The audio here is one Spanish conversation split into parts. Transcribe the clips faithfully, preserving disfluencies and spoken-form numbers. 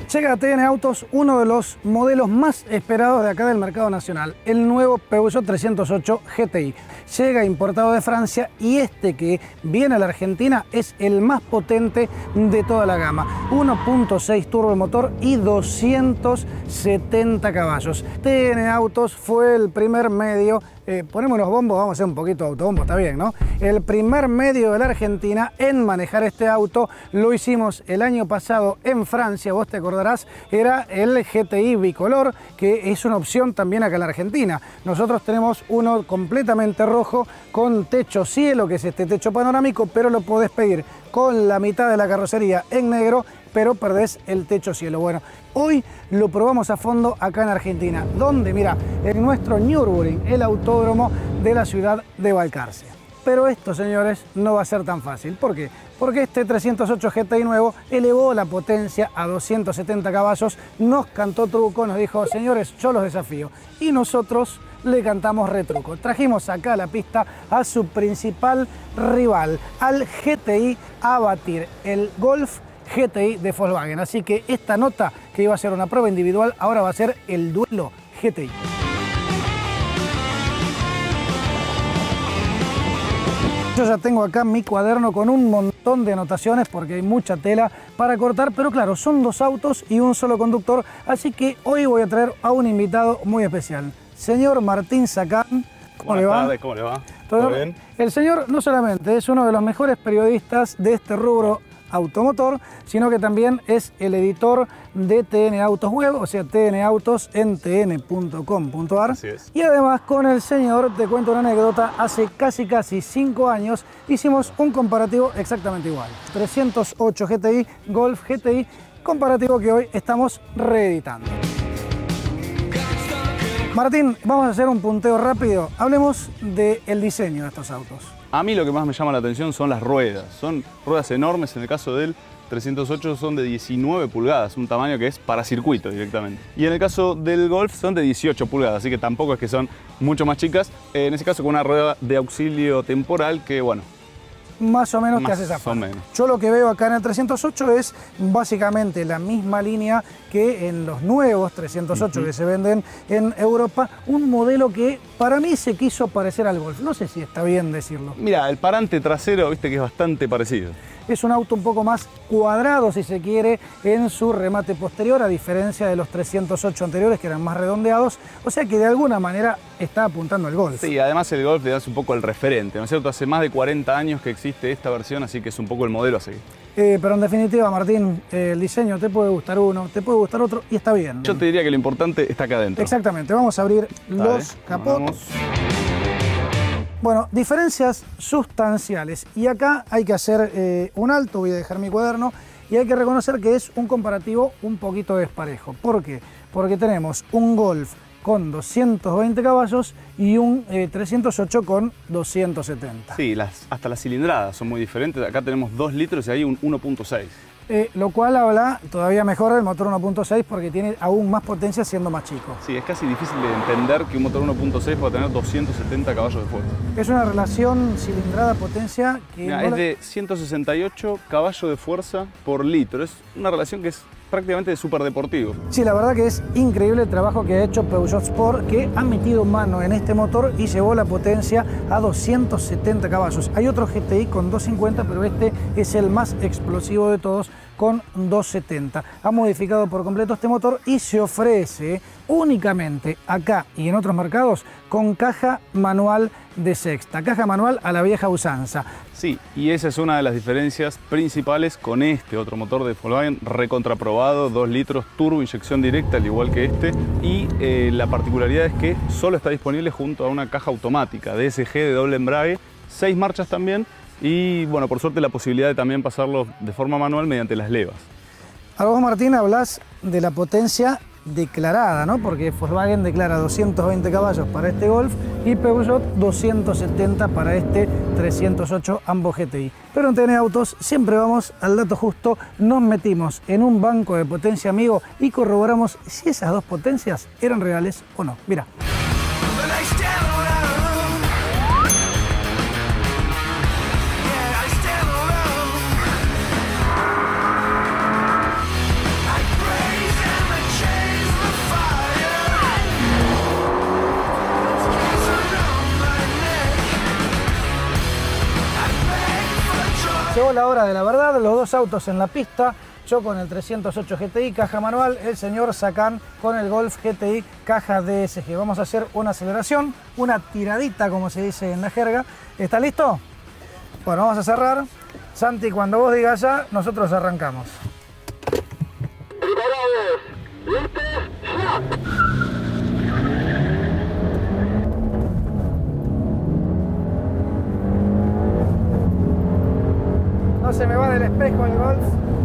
Llega a T N Autos uno de los modelos más esperados de acá del mercado nacional, el nuevo Peugeot trescientos ocho G T I. Llega importado de Francia y este que viene a la Argentina es el más potente de toda la gama. uno punto seis turbo motor y doscientos setenta caballos. T N Autos fue el primer medio, eh, ponemos los bombos, vamos a hacer un poquito de autobombo, está bien, ¿no? El primer medio de la Argentina en manejar este auto. Lo hicimos el año pasado en Francia, vos te acordarás, era el G T I bicolor, que es una opción también acá en la Argentina. Nosotros tenemos uno completamente rojo con techo cielo, que es este techo panorámico, pero lo podés pedir con la mitad de la carrocería en negro, pero perdés el techo cielo. Bueno, hoy lo probamos a fondo acá en Argentina, donde, mira, en nuestro Nürburgring, el autódromo de la ciudad de Balcarce. Pero esto, señores, no va a ser tan fácil. ¿Por qué? Porque este trescientos ocho G T I nuevo elevó la potencia a doscientos setenta caballos, nos cantó truco, nos dijo, señores, yo los desafío. Y nosotros le cantamos retruco. Trajimos acá a la pista a su principal rival, al G T I, a batir, el Golf G T I de Volkswagen. Así que esta nota, que iba a ser una prueba individual, ahora va a ser el duelo G T I. Yo ya tengo acá mi cuaderno con un montón de anotaciones porque hay mucha tela para cortar, pero claro, son dos autos y un solo conductor, así que hoy voy a traer a un invitado muy especial. Señor Martín Sacán, ¿cómo le va? Buenas tardes, ¿cómo le va? ¿Todo bien? El señor no solamente es uno de los mejores periodistas de este rubro automotor, sino que también es el editor de T N Autos Web, o sea, T N Autos en T N punto com punto ar. Así es. Y además con el señor, te cuento una anécdota, hace casi casi cinco años hicimos un comparativo exactamente igual. trescientos ocho G T I, Golf G T I, comparativo que hoy estamos reeditando. Martín, vamos a hacer un punteo rápido. Hablemos del diseño de estos autos. A mí lo que más me llama la atención son las ruedas. Son ruedas enormes, en el caso del trescientos ocho son de diecinueve pulgadas, un tamaño que es para circuito directamente. Y en el caso del Golf son de dieciocho pulgadas, así que tampoco es que son mucho más chicas. En ese caso con una rueda de auxilio temporal que, bueno, más o menos más te hace esa o menos. Yo lo que veo acá en el trescientos ocho es básicamente la misma línea que en los nuevos trescientos ocho uh-huh. que se venden en Europa, un modelo que para mí se quiso parecer al Golf. No sé si está bien decirlo. Mira, el parante trasero, viste que es bastante parecido. Es un auto un poco más cuadrado, si se quiere, en su remate posterior, a diferencia de los trescientos ocho anteriores, que eran más redondeados. O sea que de alguna manera está apuntando al Golf. Sí, además el Golf le das un poco el referente, ¿no es cierto? Hace más de cuarenta años que existe esta versión, así que es un poco el modelo a seguir. Eh, pero en definitiva, Martín, eh, el diseño te puede gustar uno, te puede gustar otro y está bien. Yo te diría que lo importante está acá adentro. Exactamente, vamos a abrir Dale, los capots. Bueno, diferencias sustanciales. Y acá hay que hacer eh, un alto, voy a dejar mi cuaderno, y hay que reconocer que es un comparativo un poquito desparejo. ¿Por qué? Porque tenemos un Golf con doscientos veinte caballos y un eh, trescientos ocho con doscientos setenta. Sí, las, hasta las cilindradas son muy diferentes. Acá tenemos dos litros y ahí un uno punto seis. Eh, lo cual habla todavía mejor del motor uno punto seis porque tiene aún más potencia siendo más chico. Sí, es casi difícil de entender que un motor uno punto seis pueda tener doscientos setenta caballos de fuerza. Es una relación cilindrada-potencia que... Mira, no es la... de ciento sesenta y ocho caballos de fuerza por litro. Es una relación que es prácticamente de superdeportivo. Sí, la verdad que es increíble el trabajo que ha hecho Peugeot Sport, que ha metido mano en este motor y llevó la potencia a doscientos setenta caballos. Hay otro G T I con doscientos cincuenta, pero este es el más explosivo de todos, con doscientos setenta. Ha modificado por completo este motor y se ofrece únicamente acá y en otros mercados con caja manual de sexta, caja manual a la vieja usanza. Sí, y esa es una de las diferencias principales con este otro motor de Volkswagen recontraprobado, dos litros, turbo, inyección directa, al igual que este. Y eh, la particularidad es que solo está disponible junto a una caja automática D S G de doble embrague, seis marchas también. Y bueno, por suerte la posibilidad de también pasarlo de forma manual mediante las levas. Ahora vos, Martín, hablas de la potencia declarada, ¿no? Porque Volkswagen declara doscientos veinte caballos para este Golf y Peugeot doscientos setenta para este trescientos ocho, ambos G T I. Pero en T N Autos siempre vamos al dato justo, nos metimos en un banco de potencia amigo y corroboramos si esas dos potencias eran reales o no. Mira. la hora de la verdad, los dos autos en la pista. Yo con el trescientos ocho G T I, caja manual, el señor Sacán con el Golf G T I, caja D S G. Vamos a hacer una aceleración, una tiradita, como se dice en la jerga. ¿Está listo? Bueno, vamos a cerrar. Santi, cuando vos digas ya, nosotros arrancamos. Preparados, listos, ya. No se me va del espejo el Golf,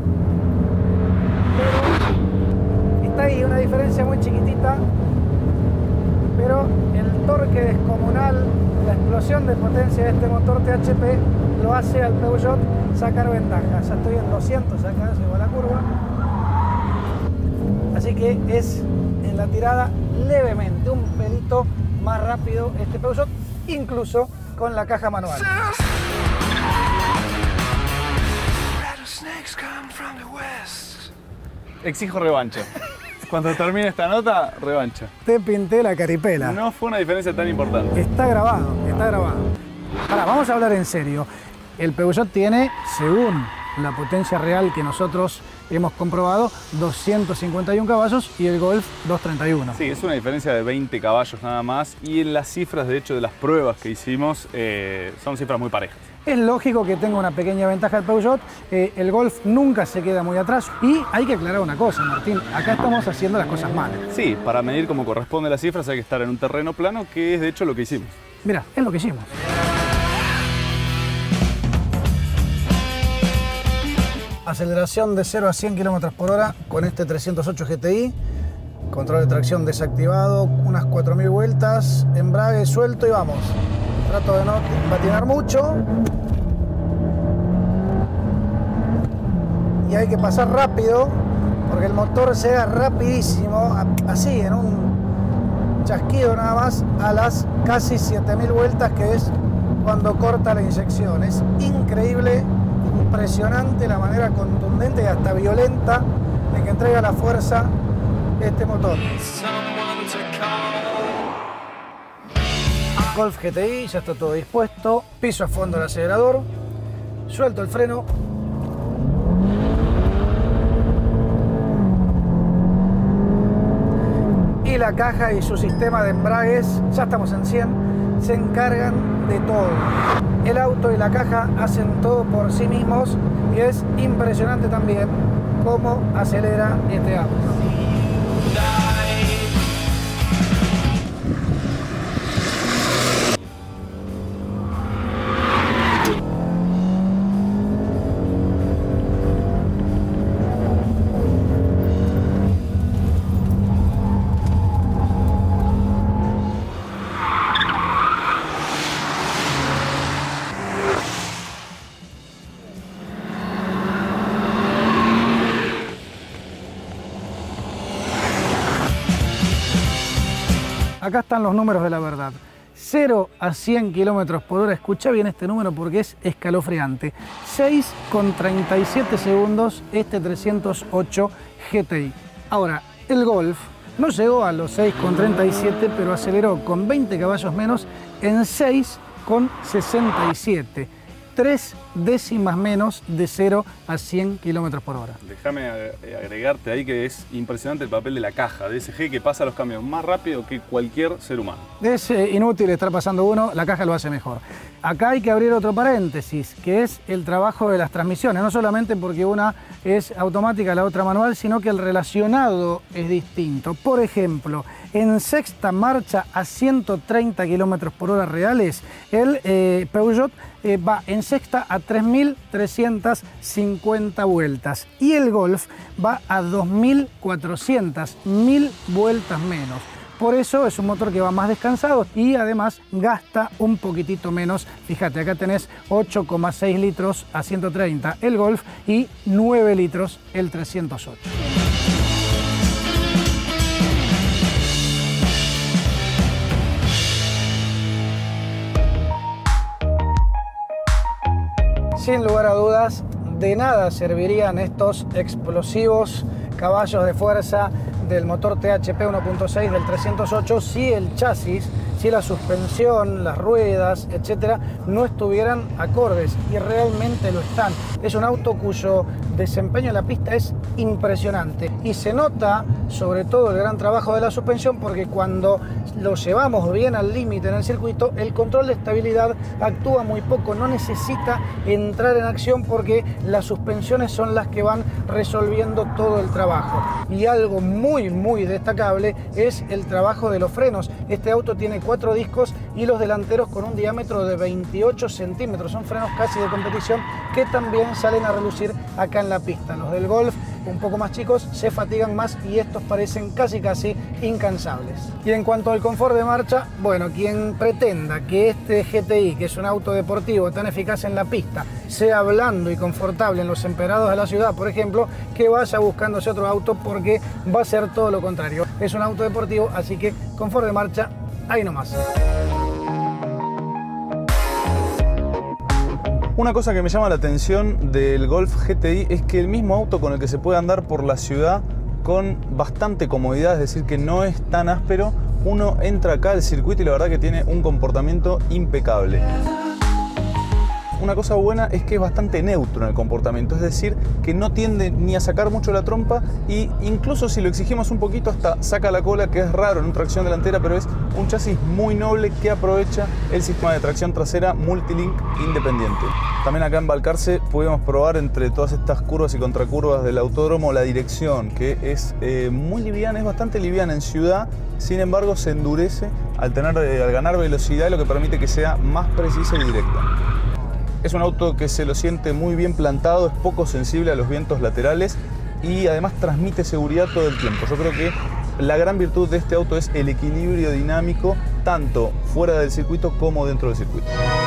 pero está ahí una diferencia muy chiquitita, pero el torque descomunal, la explosión de potencia de este motor T H P lo hace al Peugeot sacar ventaja. Ya estoy en doscientos acá, llego a la curva, así que es en la tirada levemente, un pelito más rápido este Peugeot, incluso con la caja manual. Exijo revancha. Cuando termine esta nota, revancha. Te pinté la caripela. No fue una diferencia tan importante. Está grabado, está grabado. Ahora, vamos a hablar en serio. El Peugeot tiene, según la potencia real que nosotros hemos comprobado, doscientos cincuenta y uno caballos y el Golf doscientos treinta y uno. Sí, es una diferencia de veinte caballos nada más y en las cifras, de hecho, de las pruebas que hicimos, eh, son cifras muy parejas. Es lógico que tenga una pequeña ventaja el Peugeot, eh, el Golf nunca se queda muy atrás y hay que aclarar una cosa, Martín, acá estamos haciendo las cosas mal. Sí, para medir como corresponde las cifras hay que estar en un terreno plano, que es de hecho lo que hicimos. Mira, es lo que hicimos. Aceleración de cero a cien kilómetros por hora con este trescientos ocho G T I. Control de tracción desactivado, unas cuatro mil vueltas, embrague suelto y vamos. Trato de no patinar mucho. Y hay que pasar rápido, porque el motor llega rapidísimo, así, en un chasquido nada más, a las casi siete mil vueltas, que es cuando corta la inyección. Es increíble, impresionante la manera contundente y hasta violenta de que entrega la fuerza este motor. Golf G T I, ya está todo dispuesto, piso a fondo el acelerador, suelto el freno. Y la caja y su sistema de embragues, ya estamos en cien, se encargan de todo. El auto y la caja hacen todo por sí mismos y es impresionante también cómo acelera este auto. Acá están los números de la verdad. cero a cien kilómetros por hora, escucha bien este número porque es escalofriante. seis con treinta y siete segundos este trescientos ocho G T I. Ahora, el Golf no llegó a los seis con treinta y siete, pero aceleró con veinte caballos menos en seis con sesenta y siete. Tres décimas menos de cero a cien kilómetros por hora. Déjame agregarte ahí que es impresionante el papel de la caja D S G, que pasa los cambios más rápido que cualquier ser humano. Es eh, inútil estar pasando uno, la caja lo hace mejor. Acá hay que abrir otro paréntesis, que es el trabajo de las transmisiones, no solamente porque una es automática, la otra manual, sino que el relacionado es distinto. Por ejemplo, en sexta marcha a ciento treinta kilómetros por hora reales, el eh, Peugeot eh, va en sexta a tres mil trescientas cincuenta vueltas y el Golf va a dos mil cuatrocientas, mil vueltas menos. Por eso es un motor que va más descansado y además gasta un poquitito menos. Fíjate, acá tenés ocho coma seis litros a ciento treinta el Golf y nueve litros el trescientos ocho. Sin lugar a dudas, de nada servirían estos explosivos caballos de fuerza del motor T H P uno punto seis del trescientos ocho si el chasis si la suspensión, las ruedas, etcétera, no estuvieran acordes, y realmente lo están. Es un auto cuyo desempeño en la pista es impresionante y se nota sobre todo el gran trabajo de la suspensión, porque cuando lo llevamos bien al límite en el circuito, el control de estabilidad actúa muy poco, no necesita entrar en acción porque las suspensiones son las que van resolviendo todo el trabajo. Y algo muy muy destacable es el trabajo de los frenos. Este auto tiene cuatro discos y los delanteros con un diámetro de veintiocho centímetros, son frenos casi de competición que también salen a relucir acá en la pista. Los del Golf, un poco más chicos, se fatigan más y estos parecen casi casi incansables. Y en cuanto al confort de marcha, bueno, quien pretenda que este G T I, que es un auto deportivo tan eficaz en la pista, sea blando y confortable en los empedrados de la ciudad, por ejemplo, que vaya buscándose otro auto, porque va a ser todo lo contrario. Es un auto deportivo, así que confort de marcha, ahí nomás. Una cosa que me llama la atención del Golf G T I es que el mismo auto con el que se puede andar por la ciudad con bastante comodidad, es decir, que no es tan áspero, uno entra acá al circuito y la verdad que tiene un comportamiento impecable. Una cosa buena es que es bastante neutro en el comportamiento, es decir, que no tiende ni a sacar mucho la trompa, y incluso si lo exigimos un poquito hasta saca la cola, que es raro en una tracción delantera, pero es un chasis muy noble que aprovecha el sistema de tracción trasera Multilink independiente. También acá en Balcarce pudimos probar entre todas estas curvas y contracurvas del autódromo la dirección, que es eh, muy liviana, es bastante liviana en ciudad, sin embargo se endurece al, tener, eh, al ganar velocidad, lo que permite que sea más precisa y directa. Es un auto que se lo siente muy bien plantado, es poco sensible a los vientos laterales y además transmite seguridad todo el tiempo. Yo creo que la gran virtud de este auto es el equilibrio dinámico, tanto fuera del circuito como dentro del circuito.